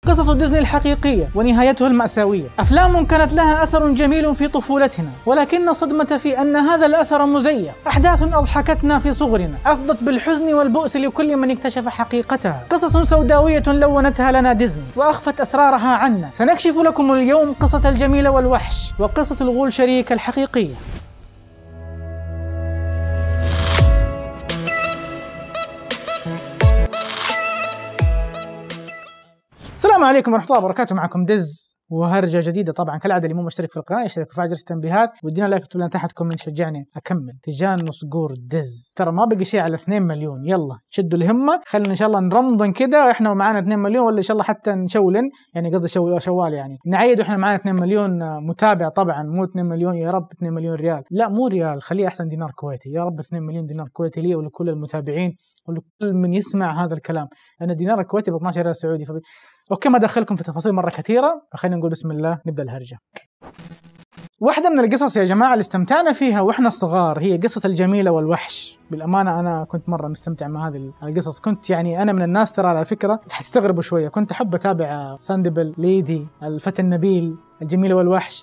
قصص ديزني الحقيقية ونهايته المأساوية. أفلام كانت لها أثر جميل في طفولتنا، ولكن صدمة في أن هذا الأثر مزيف. أحداث أضحكتنا في صغرنا أفضت بالحزن والبؤس لكل من اكتشف حقيقتها. قصص سوداوية لونتها لنا ديزني وأخفت أسرارها عنا. سنكشف لكم اليوم قصة الجميل والوحش وقصة الغول شريك الحقيقية. السلام عليكم ورحمة الله وبركاته، معكم دز وهرجة جديدة. طبعا كالعادة اللي مو مشترك في القناة يشترك وفعل جرس التنبيهات وادينا لايك وتقول لنا تحت كومنت شجعني أكمل. تجان صقور دز، ترى ما بقي شيء على 2 مليون، يلا شدوا الهمة، خلينا إن شاء الله نرمضن كده وإحنا معانا 2 مليون، ولا إن شاء الله حتى نشولن، يعني قصدي شوال يعني نعيد وإحنا معانا 2 مليون متابع. طبعا مو 2 مليون يا رب 2 مليون ريال، لا مو ريال، خليه أحسن دينار كويتي، يا رب 2 مليون دينار كويتي لي ولكل المتابعين ولكل من يسمع هذا الكلام، لأن الدينار الكويتي ب 12 ريال سعودي. اوكي ما ادخلكم في تفاصيل مره كثيره، فخلينا نقول بسم الله نبدا الهرجه. واحده من القصص يا جماعه اللي استمتعنا فيها واحنا صغار هي قصه الجميله والوحش. بالامانه انا كنت مره مستمتع مع هذه القصص. كنت يعني انا من الناس ترى على فكره حتستغربوا شويه، كنت احب اتابع ساندبل، ليدي، الفتى النبيل، الجميله والوحش،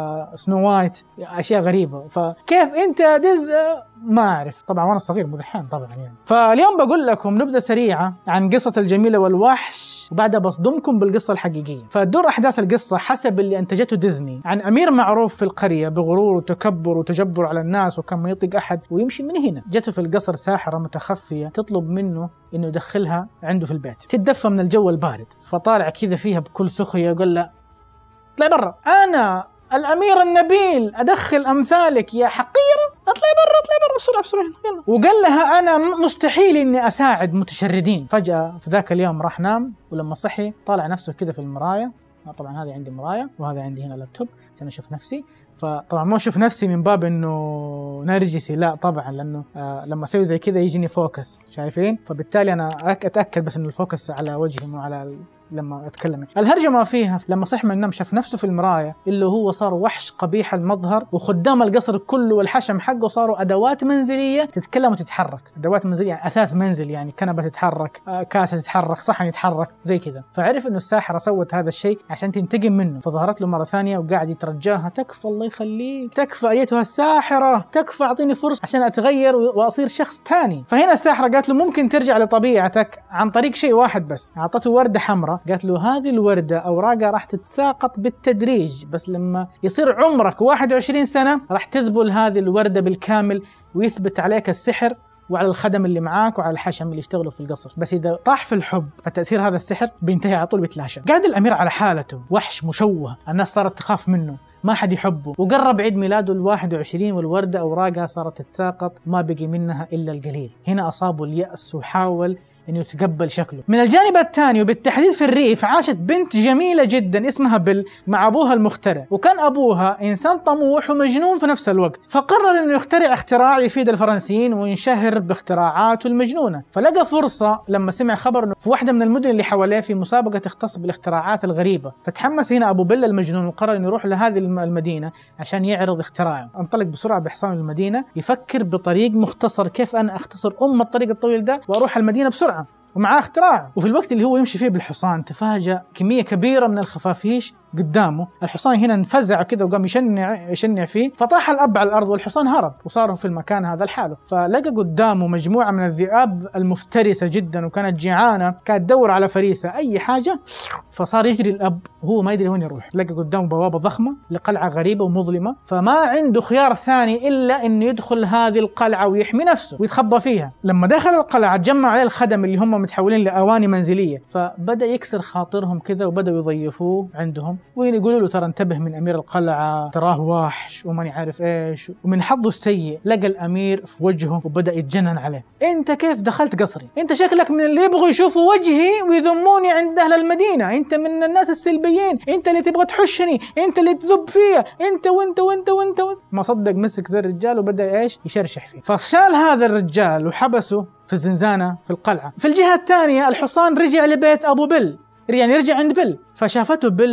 سنو وايت، اشياء غريبه. فكيف انت دز ما اعرف طبعا وانا صغير، مو دحين طبعا يعني. فاليوم بقول لكم نبذه سريعه عن قصه الجميله والوحش وبعدها بصدمكم بالقصه الحقيقيه. فتدور احداث القصه حسب اللي انتجته ديزني عن امير معروف في القريه بغرور وتكبر وتجبر على الناس وكان ما يطيق احد ويمشي من هنا. جته في القصر ساحره متخفيه تطلب منه انه يدخلها عنده في البيت تتدفى من الجو البارد. فطالع كذا فيها بكل سخريه يقول لها اطلعي برا، انا الامير النبيل ادخل امثالك يا حقيره، اطلعي برا بسرعه بسرعه يلا. وقال لها انا مستحيل اني اساعد متشردين. فجاه في ذاك اليوم راح نام، ولما صحي طالع نفسه كذا في المرايه. طبعا هذه عندي مرايه وهذا عندي هنا لابتوب عشان اشوف نفسي. فطبعا ما اشوف نفسي من باب انه نرجسي، لا طبعا، لانه لما اسوي زي كذا يجيني فوكس، شايفين؟ فبالتالي انا اتاكد بس انه الفوكس على وجهي مو على لما اتكلم. الهرجه ما فيها لما صح من النوم شاف نفسه في المرايه اللي هو صار وحش قبيح المظهر، وخدام القصر كله والحشم حقه صاروا ادوات منزليه تتكلم وتتحرك. ادوات منزليه يعني اثاث منزل، يعني كنبه تتحرك، كاسه تتحرك، صحن يتحرك زي كذا. فعرف انه الساحره سوت هذا الشيء عشان تنتقم منه، فظهرت له مره ثانيه وقاعد يترجاها تكفى الله يخليك، تكفى ايتها الساحره، تكفى اعطيني فرصه عشان اتغير واصير شخص ثاني. فهنا الساحره قالت له ممكن ترجع لطبيعتك عن طريق شيء واحد بس. اعطته ورده حمراء، قالت له هذه الوردة أوراقها راح تتساقط بالتدريج، بس لما يصير عمرك 21 سنة راح تذبل هذه الوردة بالكامل ويثبت عليك السحر وعلى الخدم اللي معاك وعلى الحشم اللي يشتغلوا في القصر. بس إذا طاح في الحب فتأثير هذا السحر بينتهي على طول، بيتلاشى. قاعد الأمير على حالته، وحش مشوه، الناس صارت تخاف منه، ما حد يحبه. وقرب عيد ميلاده 21 والوردة أوراقها صارت تتساقط، ما بقي منها إلا القليل. هنا أصابه اليأس وحاول انه يتقبل شكله. من الجانب الثاني وبالتحديد في الريف عاشت بنت جميله جدا اسمها بيل مع ابوها المخترع، وكان ابوها انسان طموح ومجنون في نفس الوقت. فقرر انه يخترع اختراع يفيد الفرنسيين وينشهر باختراعاته المجنونه. فلقى فرصه لما سمع خبر انه في واحده من المدن اللي حواليه في مسابقه تختص بالاختراعات الغريبه. فتحمس هنا ابو بيل المجنون وقرر انه يروح لهذه المدينه عشان يعرض اختراعه. انطلق بسرعه بحصان المدينه يفكر بطريق مختصر كيف انا اختصر الطريق الطويل ده واروح المدينه بسرعه ومعاه اختراع. وفي الوقت اللي هو يمشي فيه بالحصان تفاجأ كمية كبيرة من الخفافيش قدامه. الحصان هنا انفزع كده وقام يشنع فيه، فطاح الأب على الأرض والحصان هرب وصاروا في المكان هذا لحاله. فلقى قدامه مجموعة من الذئاب المفترسة جدا وكانت جيعانة، كانت تدور على فريسة أي حاجة. فصار يجري الأب وهو ما يدري وين يروح. لقى قدامه بوابة ضخمة لقلعة غريبة ومظلمة، فما عنده خيار ثاني إلا إنه يدخل هذه القلعة ويحمي نفسه ويتخبى فيها. لما دخل القلعة تجمع عليه الخدم اللي هم متحولين لأواني منزلية، فبدأ يكسر خاطرهم كذا وبدأوا يضيفوه عندهم ويقولوا له ترى انتبه من أمير القلعة، تراه وحش وماني عارف إيش. ومن حظه السيء لقى الأمير في وجهه وبدأ يتجنن عليه. أنت كيف دخلت قصري؟ أنت شكلك من اللي يبغوا يشوفوا وجهي ويذموني عند أهل المدينة، أنت من الناس السلبيين، أنت اللي تبغى تحشني، أنت اللي تذب فيا، أنت وأنت وأنت وأنت. ما صدق مسك ذا الرجال وبدأ إيش يشرشح فيه. فشال هذا الرجال وحبسه في الزنزانة في القلعة. في الجهة الثانية الحصان رجع لبيت أبو بيل، يعني يرجع عند بيل. فشافته بيل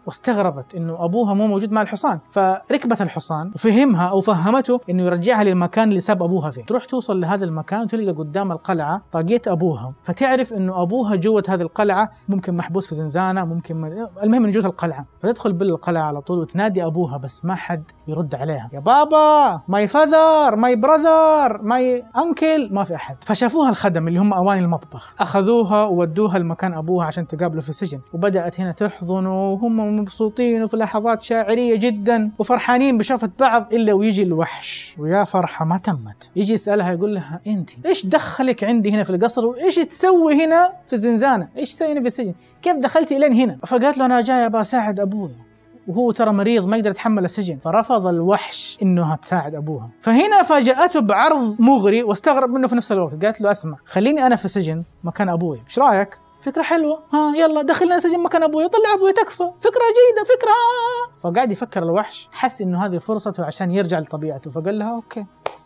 واستغربت إنه أبوها مو موجود مع الحصان، فركبت الحصان وفهمها أو فهمته إنه يرجعها للمكان اللي ساب أبوها فيه. تروح توصل لهذا المكان وتلقى قدام القلعة طاقية أبوها، فتعرف إنه أبوها جوة هذه القلعة، ممكن محبوس في زنزانة، المهم إنه جوة القلعة. فتدخل بالقلعة على طول وتنادي أبوها، بس ما حد يرد عليها. يا بابا، ماي فاذر، ماي براذر، ماي أنكل، ما في أحد. فشافوها الخدم اللي هم أواني المطبخ، أخذوها وودوها لمكان أبوها عشان تقابله في السجن. وبدأت هنا تحضن وهم مبسوطين وفي لحظات شاعرية جدا وفرحانين بشوفة بعض، إلا ويجي الوحش ويا فرحة ما تمت. يجي يسألها يقول لها أنت إيش دخلك عندي هنا في القصر، وإيش تسوي هنا في الزنزانة، إيش تسوي هنا في السجن، كيف دخلتي إلين هنا؟ فقالت له أنا جاي بساعد أبوي وهو ترى مريض ما يقدر يتحمل السجن. فرفض الوحش إنها تساعد أبوها. فهنا فاجأته بعرض مغري واستغرب منه في نفس الوقت. قالت له أسمع، خليني أنا في السجن مكان أبوي، إيش رأيك؟ فكرة حلوة، ها يلا دخلنا سجن مكان أبوي، طلع أبوي تكفى، فكرة جيدة، فكرة. فقاعد يفكر الوحش، حس إنه هذه فرصته عشان يرجع لطبيعته، فقال لها أوكي،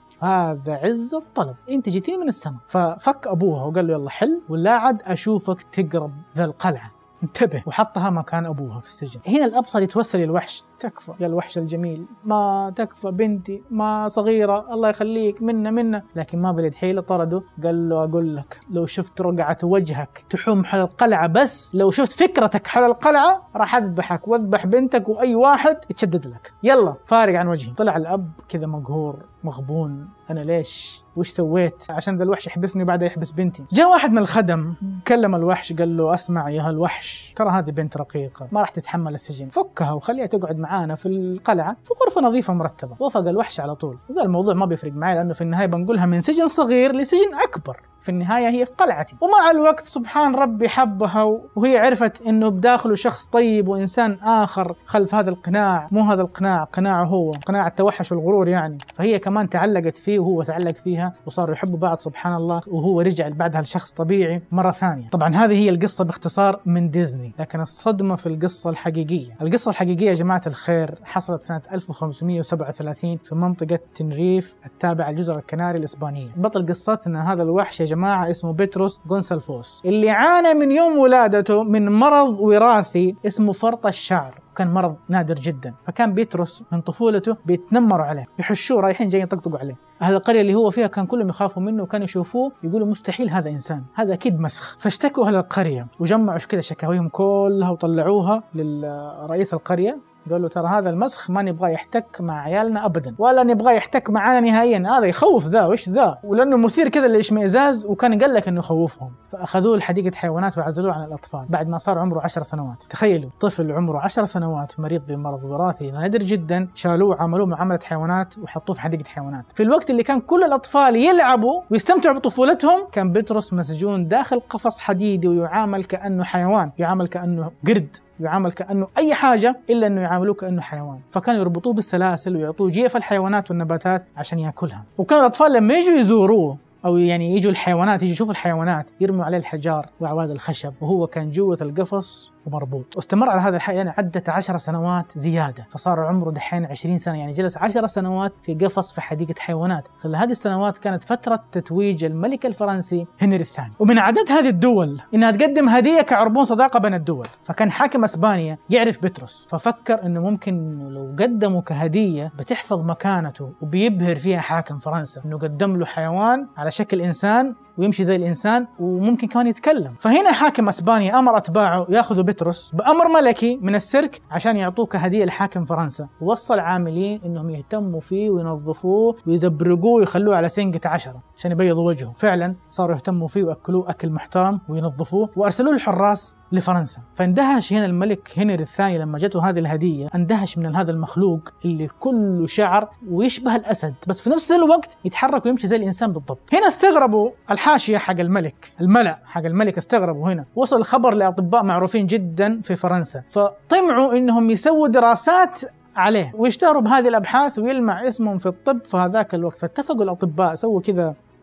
هذا عز الطلب، انت جيتيني من السماء. ففك ابوها وقال له يلا حل ولا عاد اشوفك تقرب ذا القلعه، انتبه. وحطها مكان ابوها في السجن. هنا الابصر يتوسل للوحش، تكفى يا الوحش الجميل، ما تكفى بنتي، ما صغيره، الله يخليك، منا. لكن ما بلد حيله، طرده. قال له اقول لك، لو شفت رقعه وجهك تحوم حول القلعه، بس لو شفت فكرتك حول القلعه راح اذبحك واذبح بنتك واي واحد يتشدد لك، يلا فارق عن وجهي. طلع الاب كذا مقهور مغبون، انا ليش، وش سويت عشان ذا الوحش يحبسني وبعدها يحبس بنتي؟ جاء واحد من الخدم كلم الوحش قال له اسمع يا هالوحش، ترى هذه بنت رقيقه ما راح تتحمل السجن، فكها وخليها تقعد معانا في القلعه في غرفه نظيفه مرتبه. وافق الوحش على طول وقال الموضوع ما بيفرق معي، لانه في النهايه بنقولها من سجن صغير لسجن اكبر، في النهايه هي في قلعتي. ومع الوقت سبحان ربي حبها، وهي عرفت انه بداخله شخص طيب وانسان اخر خلف هذا القناع، مو هذا القناع، قناعه هو قناع التوحش والغرور يعني. فهي كمان تعلقت فيه وهو تعلق فيها، وصاروا يحبوا بعض سبحان الله، وهو رجع بعدها لشخص طبيعي مرة ثانية. طبعا هذه هي القصة باختصار من ديزني، لكن الصدمة في القصة الحقيقية. القصة الحقيقية يا جماعة الخير حصلت سنة 1537 في منطقة تنريف التابعة لجزر الكناري الإسبانية. بطل قصتنا هذا الوحش يا جماعة اسمه بيتروس غونسالفوس، اللي عانى من يوم ولادته من مرض وراثي اسمه فرط الشعر، كان مرض نادر جدا. فكان بيتروس من طفولته بيتنمروا عليه، يحشوه رايحين جايين يطقطقوا عليه. أهل القرية اللي هو فيها كان كلهم يخافوا منه، وكانوا يشوفوه يقولوا مستحيل هذا إنسان، هذا أكيد مسخ. فاشتكوا أهل القرية وجمعوا كده شكاويهم كلها وطلعوها للرئيس القرية، قالوا ترى هذا المسخ ما نبغى يحتك مع عيالنا ابدا، ولا نبغى يحتك معانا نهائيا، هذا يخوف ذا وايش ذا، ولانه مثير كذا للاشمئزاز وكان قال لك انه يخوفهم. فاخذوه لحديقه حيوانات وعزلوه عن الاطفال بعد ما صار عمره 10 سنوات. تخيلوا طفل عمره 10 سنوات مريض بمرض وراثي نادر جدا، شالوه عملوه معامله حيوانات وحطوه في حديقه حيوانات. في الوقت اللي كان كل الاطفال يلعبوا ويستمتعوا بطفولتهم، كان بيتروس مسجون داخل قفص حديدي ويعامل كانه حيوان، يعامل كانه قرد، يعامل كأنه أي حاجة إلا أنه يعاملوه كأنه حيوان. فكانوا يربطوه بالسلاسل ويعطوه جيف الحيوانات والنباتات عشان يأكلها. وكانوا الأطفال لما يجوا يزوروه أو يعني يجوا الحيوانات، يجوا يشوفوا الحيوانات، يرموا عليه الحجار وأعواد الخشب، وهو كان جوة القفص ومربوط. واستمر على هذا الحال يعني عدة 10 سنوات زيادة، فصار عمره دحين 20 سنة، يعني جلس 10 سنوات في قفص في حديقة حيوانات. هذه السنوات كانت فترة تتويج الملك الفرنسي هنري الثاني. ومن عادات هذه الدول إنها تقدم هدية كعربون صداقة بين الدول. فكان حاكم اسبانيا يعرف بيتروس، ففكر إنه ممكن لو قدموا كهدية بتحفظ مكانته وبيبهر فيها حاكم فرنسا، إنه قدم له حيوان على شكل إنسان ويمشي زي الإنسان وممكن كمان يتكلم. فهنا حاكم اسبانيا امر اتباعه ياخذوا بيتروس بامر ملكي من السيرك عشان يعطوه كهديه لحاكم فرنسا، ووصل عاملين انهم يهتموا فيه وينظفوه ويزبرقوه ويخلوه على سنقة 10 عشان يبيضوا وجهه. فعلا صاروا يهتموا فيه واكلوه اكل محترم وينظفوه، وارسلوه الحراس لفرنسا. فاندهش هنا الملك هنري الثاني لما جته هذه الهديه، اندهش من هذا المخلوق اللي كله شعر ويشبه الاسد بس في نفس الوقت يتحرك ويمشي زي الانسان بالضبط. هنا استغربوا الحاشيه حق الملك، الملأ حق الملك استغربوا. هنا وصل الخبر لاطباء معروفين جدا في فرنسا، فطمعوا انهم يسووا دراسات عليه ويشتهروا بهذه الابحاث ويلمع اسمهم في الطب في هذاك الوقت. فاتفقوا الاطباء، سووا كذا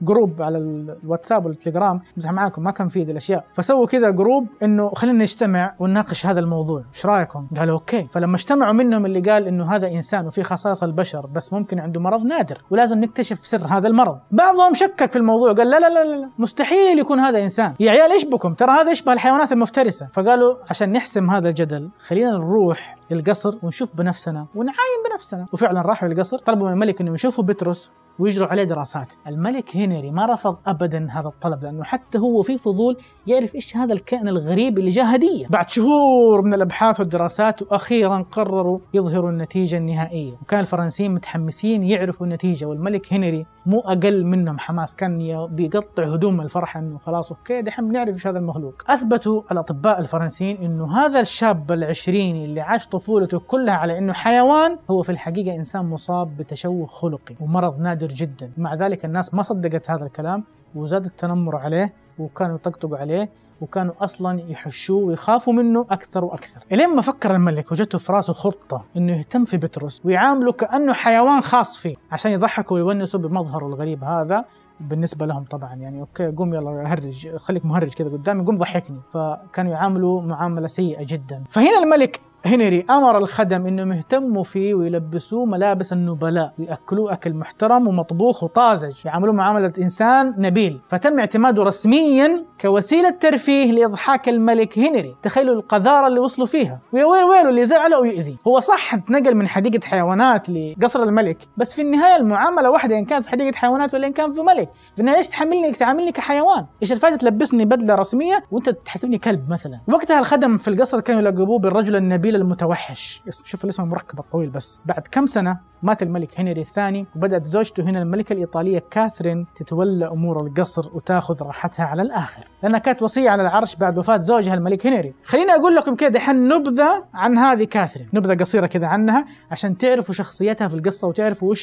جروب على الواتساب والتليجرام، امزح معاكم ما كان في دي الاشياء، فسووا كذا جروب انه خلينا نجتمع ونناقش هذا الموضوع، ايش رايكم؟ قالوا اوكي. فلما اجتمعوا منهم اللي قال انه هذا انسان وفي خصائص البشر بس ممكن عنده مرض نادر ولازم نكتشف سر هذا المرض. بعضهم شكك في الموضوع، قال لا لا لا لا مستحيل يكون هذا انسان، يا عيال ايش بكم، ترى هذا يشبه الحيوانات المفترسه. فقالوا عشان نحسم هذا الجدل خلينا نروح للقصر ونشوف بنفسنا ونعاين بنفسنا. وفعلا راحوا للقصر، طلبوا من الملك انه يشوفوا بطرس ويجروا عليه دراسات. الملك هنري ما رفض ابدا هذا الطلب، لانه حتى هو في فضول يعرف ايش هذا الكائن الغريب اللي جاء هديه. بعد شهور من الابحاث والدراسات واخيرا قرروا يظهروا النتيجه النهائيه، وكان الفرنسيين متحمسين يعرفوا النتيجه، والملك هنري مو اقل منهم حماس، كان بيقطع هدوم الفرح انه خلاص اوكي دحين بنعرف ايش هذا المخلوق. اثبتوا الاطباء الفرنسيين انه هذا الشاب العشريني اللي عاش طفولته كلها على انه حيوان هو في الحقيقه انسان مصاب بتشوه خلقي ومرض نادر جدا. مع ذلك الناس ما صدقت هذا الكلام وزاد التنمر عليه، وكانوا يطقطقوا عليه، وكانوا اصلا يحشوه ويخافوا منه اكثر واكثر. الين ما فكر الملك وجته في راسه خطه انه يهتم في بطرس ويعامله كانه حيوان خاص فيه عشان يضحكوا ويونسوا بمظهره الغريب هذا بالنسبه لهم طبعا. يعني اوكي قوم يلا هرج، خليك مهرج كذا قدامي، قوم ضحكني. فكانوا يعاملوا معامله سيئه جدا. فهنا الملك هنري أمر الخدم إنهم يهتموا فيه ويلبسوه ملابس النبلاء ويأكلوه أكل محترم ومطبوخ وطازج، يعاملوه معاملة إنسان نبيل. فتم اعتماده رسميا كوسيلة ترفيه لإضحاك الملك هنري. تخيلوا القذارة اللي وصلوا فيها، ويا ويله اللي زعله ويؤذي. هو صح نقل من حديقة حيوانات لقصر الملك، بس في النهاية المعاملة واحدة إن كانت في حديقة حيوانات ولا إن كان في ملك. في النهاية ليش تعاملني كحيوان؟ إيش الفائدة تلبسني بدلة رسمية وأنت تحسبني كلب مثلا؟ وقتها الخدم في القصر كانوا يلقبوه بالرجل النبيل المتوحش. شوف الاسم المركب الطويل. بس بعد كم سنة مات الملك هنري الثاني، وبدأت زوجته هنا الملكة الإيطالية كاثرين تتولى أمور القصر وتاخذ راحتها على الآخر، لأنها كانت وصية على العرش بعد وفاة زوجها الملك هنري. خليني أقول لكم كده دحين نبذة عن هذه كاثرين، نبذة قصيرة كده عنها عشان تعرفوا شخصيتها في القصة وتعرفوا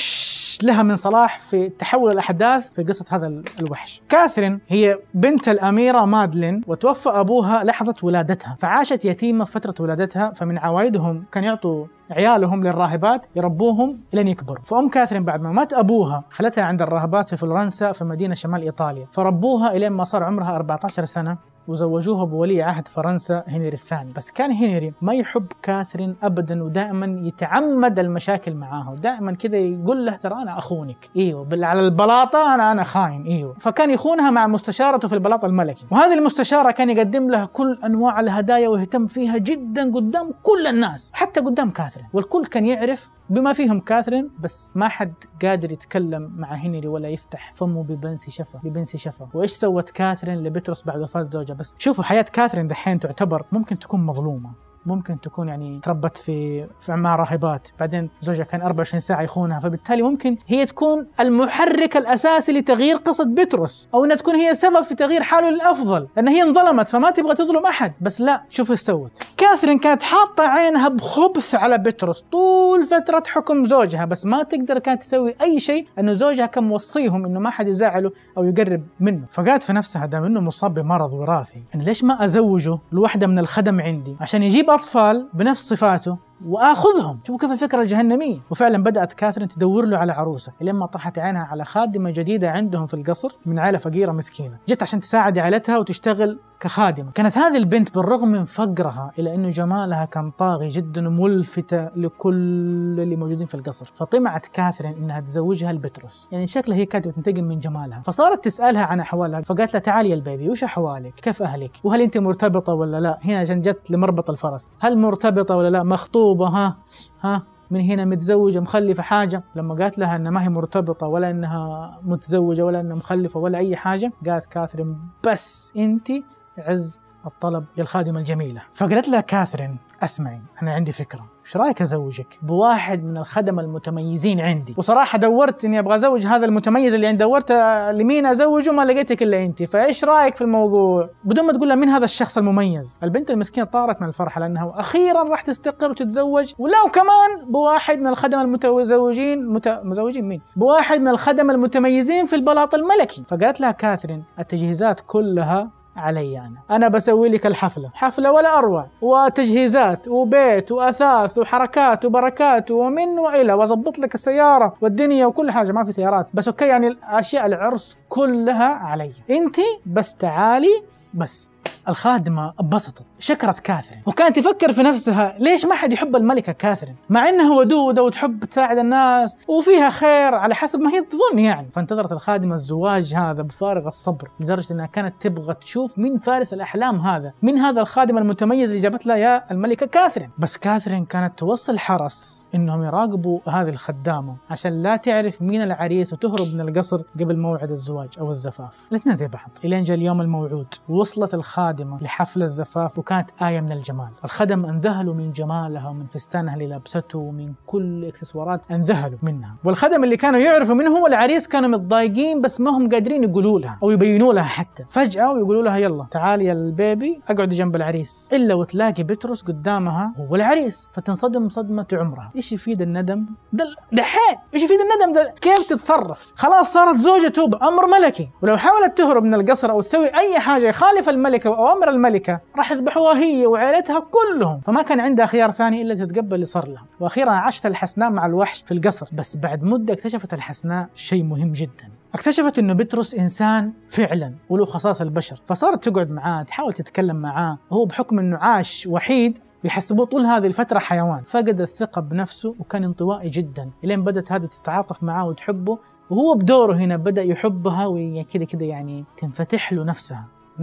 وش لها من صلاح في تحول الأحداث في قصة هذا الوحش. كاثرين هي بنت الأميرة مادلين، وتوفى أبوها لحظة ولادتها، فعاشت يتيمة فترة ولادتها. فمن عوايدهم كان يعطوا عيالهم للراهبات يربوهم لين يكبروا. فأم كاثرين بعد ما مات أبوها خلتها عند الراهبات في فلورنسا في مدينة شمال إيطاليا، فربوها إلين ما صار عمرها 14 سنة وزوجوها بولي عهد فرنسا هنري الثاني. بس كان هنري ما يحب كاثرين أبدا، ودائما يتعمد المشاكل معاها، ودائما كذا يقول له ترى أنا أخونك، إيوه على البلاطة أنا خاين، إيوه. فكان يخونها مع مستشارته في البلاط الملكي، وهذه المستشارة كان يقدم لها كل أنواع الهدايا ويهتم فيها جدا قدام كل الناس، حتى قدام كاثرين، والكل كان يعرف بما فيهم كاثرين. بس ما حد قادر يتكلم مع هنري ولا يفتح فمه ببنسي شفا. وإيش سوت كاثرين لبطرس بعد وفاة زوجها؟ بس شوفوا حياة كاثرين دحين تعتبر ممكن تكون مظلومة، ممكن تكون يعني تربت في مع راهبات، بعدين زوجها كان 24 ساعة يخونها، فبالتالي ممكن هي تكون المحرك الأساسي لتغيير قصة بطرس، أو أنها تكون هي سبب في تغيير حاله للأفضل، لأن هي انظلمت فما تبغى تظلم أحد. بس لا، شوفوا ايش سوت كاثرين. كانت حاطة عينها بخبث على بطرس طول فترة حكم زوجها، بس ما تقدر كانت تسوي أي شيء، أنه زوجها كان موصيهم أنه ما حد يزعله أو يقرب منه. فقالت في نفسها دام أنه مصاب بمرض وراثي، أنا ليش ما أزوجه لوحدة من الخدم عندي عشان يجيب أطفال بنفس صفاته وآخذهم. شوفوا كيف الفكرة الجهنمية. وفعلا بدأت كاثرين تدور له على عروسة، لما طاحت عينها على خادمة جديدة عندهم في القصر من عائلة فقيرة مسكينة، جت عشان تساعد عائلتها وتشتغل كخادمة. كانت هذه البنت بالرغم من فقرها إلا أنه جمالها كان طاغي جدا وملفتة لكل اللي موجودين في القصر. فطمعت كاثرين إنها تزوجها لبطرس، يعني شكلها هي كانت تنتقم من جمالها. فصارت تسألها عن أحوالها، فقالت لها تعالي يا البيبي، وش أحوالك؟ كيف أهلك؟ وهل أنت مرتبطة ولا لا؟ هنا عشان جت لمربط الفرس، هل مرتبطة ولا لا؟ مخطوبة؟ ها من هنا متزوجة مخلفة حاجة؟ لما قالت لها أنها ما هي مرتبطة ولا أنها متزوجة ولا أنها مخلفة ولا أي حاجة، قالت كاثرين بس أنت عز الطلب يا الخادمة الجميلة. فقالت لها كاثرين اسمعي، أنا عندي فكرة، ايش رايك ازوجك بواحد من الخدمة المتميزين عندي؟ وصراحة دورت اني ابغى ازوج هذا المتميز اللي عندي، دورت لمين ازوجه ما لقيتك الا انت، فايش رايك في الموضوع؟ بدون ما تقول لها من هذا الشخص المميز. البنت المسكينة طارت من الفرحة لانها اخيرا راح تستقر وتتزوج، ولو كمان بواحد من الخدمة متزوجين مين؟ بواحد من الخدمة المتميزين في البلاط الملكي. فقالت لها كاثرين التجهيزات كلها علي أنا بسوي لك الحفلة، حفلة ولا أروع، وتجهيزات وبيت وأثاث وحركات وبركات ومن وإلى، وأضبط لك السيارة والدنيا وكل حاجة. ما في سيارات بس أوكي، يعني الأشياء العرس كلها علي، أنت بس تعالي بس. الخادمة انبسطت، شكرت كاثرين، وكانت تفكر في نفسها ليش ما حد يحب الملكة كاثرين مع انها ودودة وتحب تساعد الناس وفيها خير على حسب ما هي تظن يعني. فانتظرت الخادمة الزواج هذا بفارغ الصبر، لدرجة انها كانت تبغى تشوف مين فارس الاحلام هذا، من هذا الخادم المتميز اللي جابت لها يا الملكة كاثرين. بس كاثرين كانت توصل حرس انهم يراقبوا هذه الخدامة عشان لا تعرف مين العريس وتهرب من القصر قبل موعد الزواج او الزفاف. الاثنين زي بعض الين جاء اليوم الموعود. وصلت الخادمة لحفل الزفاف وكانت آية من الجمال. الخدم انذهلوا من جمالها ومن فستانها اللي لابسته ومن كل اكسسوارات، انذهلوا منها. والخدم اللي كانوا يعرفوا منه هو العريس كانوا متضايقين بس ما هم قادرين يقولوا لها او يبينوا لها حتى. فجأة ويقولوا لها يلا تعالي يا البيبي اقعدي جنب العريس، الا وتلاقي بطرس قدامها هو العريس، فتنصدم صدمة عمرها. ايش يفيد الندم دحين؟ ايش يفيد الندم ده؟ كيف تتصرف؟ خلاص صارت زوجته بأمر ملكي، ولو حاولت تهرب من القصر او تسوي اي حاجة يخالف الملكة وأوامر الملكة راح يذبحوها هي وعائلتها كلهم. فما كان عندها خيار ثاني إلا تتقبل اللي صار لها. وأخيرا عاشت الحسناء مع الوحش في القصر. بس بعد مدة اكتشفت الحسناء شيء مهم جدا، اكتشفت إنه بطرس إنسان فعلا وله خصائص البشر. فصارت تقعد معاه تحاول تتكلم معاه، وهو بحكم إنه عاش وحيد يحسبوه طول هذه الفترة حيوان. فقد الثقة بنفسه وكان انطوائي جدا، إلين بدأت هذه تتعاطف معاه وتحبه، وهو بدوره هنا بدأ يحبها وهي كده كده يعني تنفتح له نفسه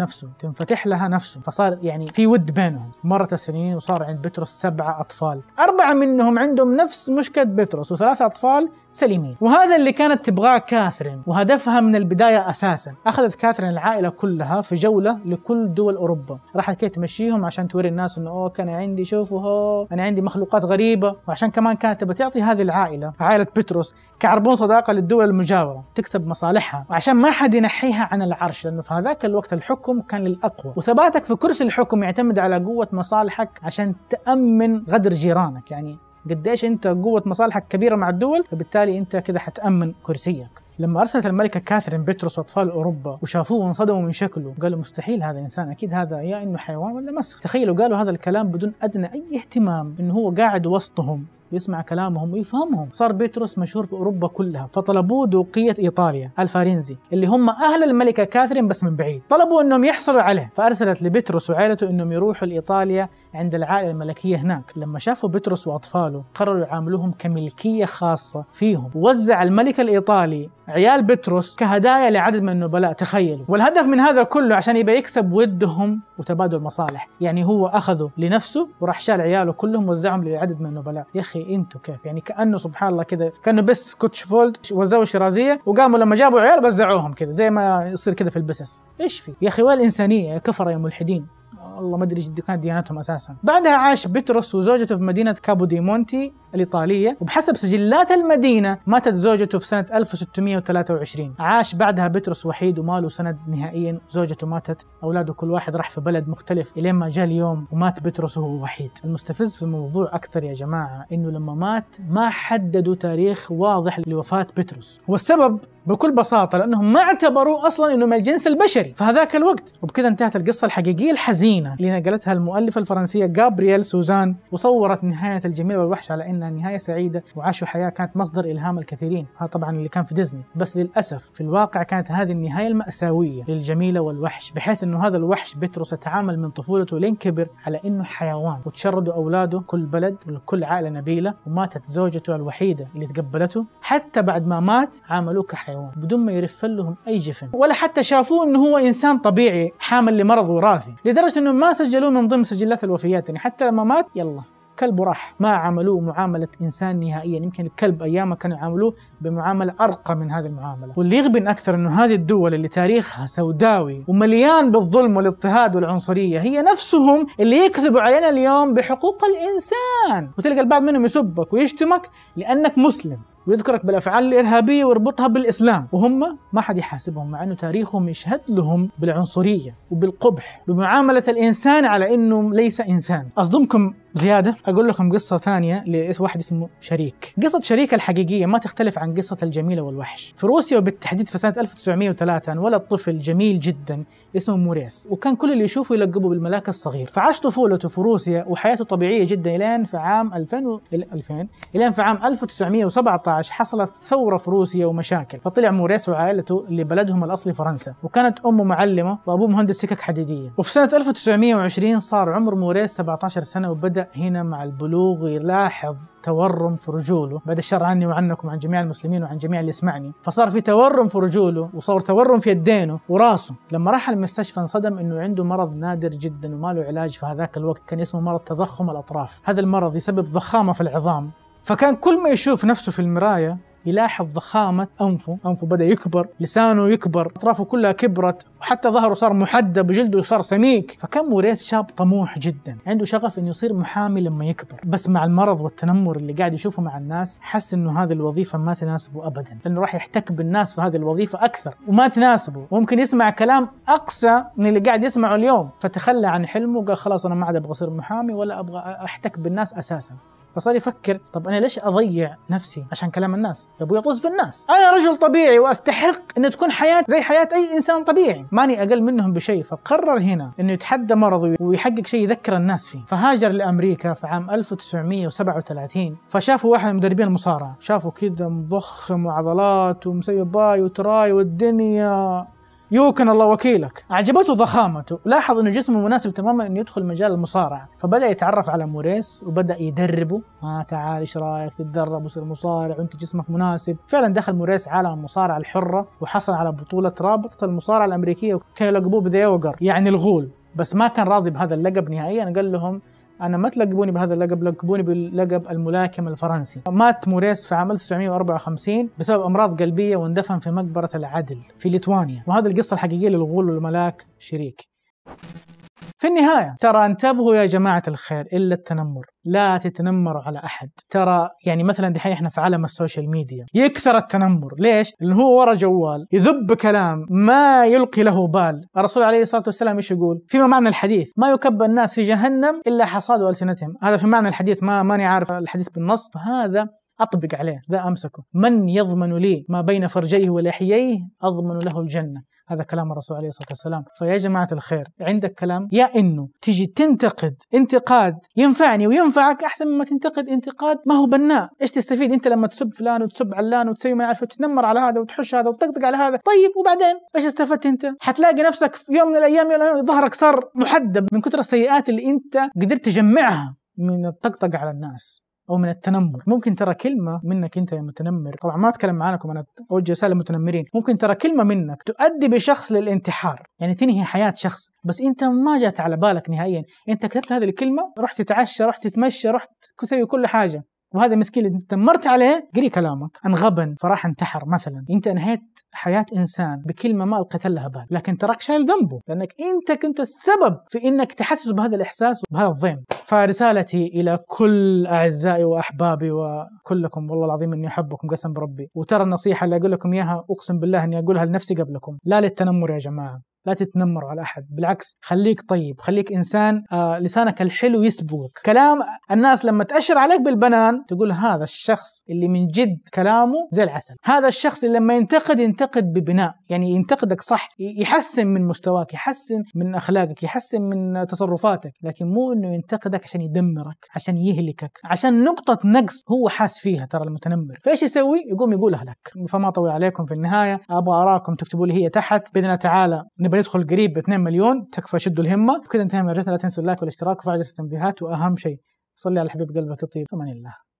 تنفتح لها نفسه. فصار يعني في ود بينهم. مرت السنين وصار عند بطرس 7 أطفال، 4 منهم عندهم نفس مشكلة بطرس و3 أطفال سليمين. وهذا اللي كانت تبغاه كاثرين وهدفها من البداية أساسا. أخذت كاثرين العائلة كلها في جولة لكل دول أوروبا، راحت كي تمشيهم عشان توري الناس إنه أوه كان عندي شوفوا أنا عندي مخلوقات غريبة. وعشان كمان كانت بتعطي هذه العائلة عائلة بطرس كعربون صداقة للدول المجاورة تكسب مصالحها، وعشان ما حد ينحيها عن العرش، لأنه في هذاك الوقت الحكم كان للأقوى، وثباتك في كرسي الحكم يعتمد على قوة مصالحك عشان تأمن غدر جيرانك. يعني قديش أنت قوة مصالحك كبيرة مع الدول، فبالتالي أنت كده حتأمن كرسيك. لما أرسلت الملكة كاثرين بطرس وأطفال أوروبا وشافوه وانصدموا من شكله، قالوا مستحيل هذا إنسان، أكيد هذا يا إنه حيوان ولا مسخ. تخيلوا قالوا هذا الكلام بدون أدنى أي اهتمام إنه هو قاعد وسطهم يسمع كلامهم ويفهمهم. صار بطرس مشهور في أوروبا كلها، فطلبوه دوقية إيطاليا الفارنزي اللي هم أهل الملكة كاثرين بس من بعيد، طلبوا إنهم يحصلوا عليه. فأرسلت لبطرس وعائلته إنهم يروحوا لإيطاليا عند العائلة الملكية هناك. لما شافوا بطرس وأطفاله قرروا يعاملوهم كملكية خاصة فيهم. ووزع الملك الإيطالي عيال بطرس كهدايا لعدد من النبلاء، تخيلوا. والهدف من هذا كله عشان يبقى يكسب ودهم وتبادل مصالح. يعني هو أخذه لنفسه وراح شال عياله كلهم وزعهم لعدد من النبلاء. يا أخي انتوا كيف يعني؟ كأنه سبحان الله كده كانوا بس سكوتش فولد وزعوا شيرازية وقاموا لما جابوا عيال وزعوهم كده زي ما يصير كده في البسس. ايش في يا أخي؟ والإنسانية يا كفر يا ملحدين، والله ما ادري ايش كانت ديانتهم اساسا. بعدها عاش بطرس وزوجته في مدينه كابو دي مونتي الايطاليه، وبحسب سجلات المدينه ماتت زوجته في سنه 1623. عاش بعدها بطرس وحيد وما له سند نهائيا، زوجته ماتت، اولاده كل واحد راح في بلد مختلف، الين ما جاء اليوم ومات بطرس وهو وحيد. المستفز في الموضوع اكثر يا جماعه انه لما مات ما حددوا تاريخ واضح لوفاه بطرس، والسبب بكل بساطة لأنهم ما اعتبروه أصلاً إنه من الجنس البشري في هذاك الوقت. وبكذا انتهت القصة الحقيقية الحزينة اللي نقلتها المؤلفة الفرنسية غابرييل سوزان، وصورت نهاية الجميل والوحش على إنها نهاية سعيدة وعاشوا حياة كانت مصدر إلهام الكثيرين. هذا طبعاً اللي كان في ديزني، بس للأسف في الواقع كانت هذه النهاية المأساوية للجميلة والوحش، بحيث إنه هذا الوحش بطرس يتعامل من طفولته لين كبر على إنه حيوان، وتشردوا أولاده كل بلد وكل عائلة نبيلة، وماتت زوجته الوحيدة اللي تقبلته. حتى بعد ما مات عاملوه كحيوان بدون ما يرف لهم أي جفن، ولا حتى شافوه إنه هو إنسان طبيعي حامل لمرض وراثي، لدرجة إنه ما سجلوه من ضمن سجلات الوفيات. يعني حتى لما مات يلا كلب راح، ما عملوه معاملة إنسان نهائيا. يمكن الكلب أيامه كانوا يعاملوه بمعاملة أرقى من هذه المعاملة. واللي يغبن أكثر إنه هذه الدول اللي تاريخها سوداوي ومليان بالظلم والاضطهاد والعنصرية هي نفسهم اللي يكذبوا علينا اليوم بحقوق الإنسان، وتلقى البعض منهم يسبك ويشتمك لأنك مسلم. ويذكرك بالأفعال الإرهابية ويربطها بالإسلام، وهم ما حد يحاسبهم، مع أنه تاريخهم يشهد لهم بالعنصرية وبالقبح، بمعاملة الإنسان على أنه ليس إنسان. أصدمكم زيادة أقول لكم قصة ثانية لواحد اسمه شريك. قصة شريك الحقيقية ما تختلف عن قصة الجميلة والوحش. في روسيا وبالتحديد في سنة 1903 انولد طفل جميل جدا اسمه موريس، وكان كل اللي يشوفه يلقبه بالملاك الصغير. فعاش طفولته في روسيا وحياته طبيعية جدا إلين في عام 2000 إلين في عام 1917 حصلت ثورة في روسيا ومشاكل، فطلع موريس وعائلته لبلدهم الأصلي فرنسا، وكانت أمه معلمة وأبوه مهندس سكك حديدية. وفي سنة 1920 صار عمر موريس 17 سنة، وبدأ هنا مع البلوغ يلاحظ تورم في رجوله، بعد الشر عني وعنكم وعن جميع المسلمين وعن جميع اللي يسمعني. فصار في تورم في رجوله وصار تورم في يدينه وراسه. لما راح المستشفى انصدم انه عنده مرض نادر جدا وما له علاج في هذاك الوقت، كان اسمه مرض تضخم الأطراف. هذا المرض يسبب ضخامة في العظام، فكان كل ما يشوف نفسه في المراية يلاحظ ضخامة أنفه بدأ يكبر، لسانه يكبر، أطرافه كلها كبرت، وحتى ظهره صار محدب وجلده صار سميك. فكان موريس شاب طموح جدا، عنده شغف إنه يصير محامي لما يكبر، بس مع المرض والتنمر اللي قاعد يشوفه مع الناس حس إنه هذه الوظيفة ما تناسبه أبدا، لأنه راح يحتك بالناس في هذه الوظيفة أكثر وما تناسبه، وممكن يسمع كلام أقسى من اللي قاعد يسمعه اليوم. فتخلى عن حلمه وقال خلاص أنا ما عاد أبغى أصير محامي ولا أبغى أحتك بالناس أساسا. فصار يفكر طب أنا ليش أضيع نفسي عشان كلام الناس؟ يا أبوي أطوز في الناس، أنا رجل طبيعي وأستحق أن تكون حياة زي حياة أي إنسان طبيعي، ماني أقل منهم بشيء. فقرر هنا أنه يتحدى مرضه ويحقق شيء يذكر الناس فيه. فهاجر لأمريكا في عام 1937، فشافوا واحد من مدربين المصارعة، شافوا كذا مضخم وعضلات ومسوي باي وتراي والدنيا يوكن الله وكيلك، أعجبته ضخامته، لاحظ إنه جسمه مناسب تماما إنه يدخل مجال المصارعة. فبدأ يتعرف على موريس وبدأ يدربه، تعال إيش رأيك تتدرب وصير مصارع وأنت جسمك مناسب. فعلا دخل موريس عالم المصارعة الحرة وحصل على بطولة رابطة المصارعة الأمريكية، وكانوا يلقبوه بذا وقر يعني الغول، بس ما كان راضي بهذا اللقب نهائيا. قال لهم أنا ما تلقبوني بهذا اللقب، لقبوني باللقب الملاكم الفرنسي. مات موريس في عام 1954 بسبب أمراض قلبية واندفن في مقبرة العدل في ليتوانيا. وهذه القصة الحقيقية للغول والملاك شريك. في النهاية ترى انتبهوا يا جماعة الخير إلا التنمر، لا تتنمروا على أحد. ترى يعني مثلا دحين إحنا في عالم السوشيال ميديا يكثر التنمر. ليش؟ لأنه هو ورا جوال يذب كلام ما يلقي له بال. الرسول عليه الصلاة والسلام إيش يقول؟ فيما معنى الحديث ما يكب الناس في جهنم إلا حصاد ألسنتهم. هذا في معنى الحديث، ماني عارف الحديث بالنص، فهذا أطبق عليه، ذا أمسكه. من يضمن لي ما بين فرجيه ولحييه أضمن له الجنة. هذا كلام الرسول عليه الصلاة والسلام. فيا جماعة الخير عندك كلام، يا إنه تيجي تنتقد انتقاد ينفعني وينفعك أحسن مما تنتقد انتقاد ما هو بناء. إيش تستفيد أنت لما تسب فلان وتسب علان وتسوي ما يعرف وتتنمر على هذا وتحش هذا وتطقطق على هذا؟ طيب وبعدين إيش استفدت أنت؟ حتلاقي نفسك في يوم من الأيام ظهرك صار محدب من كثر السيئات اللي أنت قدرت تجمعها من الطقطقة على الناس أو من التنمر. ممكن ترى كلمة منك أنت يا متنمر، طبعا ما أتكلم معاكم، أنا أوجه رسالة للمتنمرين، ممكن ترى كلمة منك تؤدي بشخص للانتحار، يعني تنهي حياة شخص، بس أنت ما جات على بالك نهائيا. أنت كتبت هذه الكلمة، رحت تتعشى، رحت تتمشى، رحت تسوي كل حاجة، وهذا مسكين اللي تمرت عليه قري كلامك انغبن فراح انتحر مثلا. انت انهيت حياة انسان بكلمة ما القيت لها بال، لكن تراك شايل ذنبه لانك انت كنت السبب في انك تحسسه بهذا الاحساس وبهذا الضيم. فرسالتي الى كل اعزائي واحبابي وكلكم، والله العظيم اني احبكم قسم بربي، وترى النصيحة اللي اقول لكم اياها اقسم بالله اني اقولها لنفسي قبلكم، لا للتنمر يا جماعة، لا تتنمروا على أحد، بالعكس خليك طيب، خليك إنسان لسانك الحلو يسبقك. كلام الناس لما تأشر عليك بالبنان تقول هذا الشخص اللي من جد كلامه زي العسل، هذا الشخص اللي لما ينتقد ببناء، يعني ينتقدك صح، يحسن من مستواك، يحسن من أخلاقك، يحسن من تصرفاتك، لكن مو إنه ينتقدك عشان يدمرك، عشان يهلكك، عشان نقطة نقص هو حاس فيها. ترى المتنمر فإيش يسوي؟ يقوم يقولها لك. فما طوي عليكم، في النهاية أبغى أراكم تكتبوا لي هي تحت بإذن الله تعالى. ندخل قريب ب 2 مليون، تكفى شدوا الهمة. كذا انتهينا من رجلتنا، لا تنسوا اللايك والاشتراك وفعل التنبيهات، وأهم شيء صلي على حبيب قلبك الطيب. أمان الله.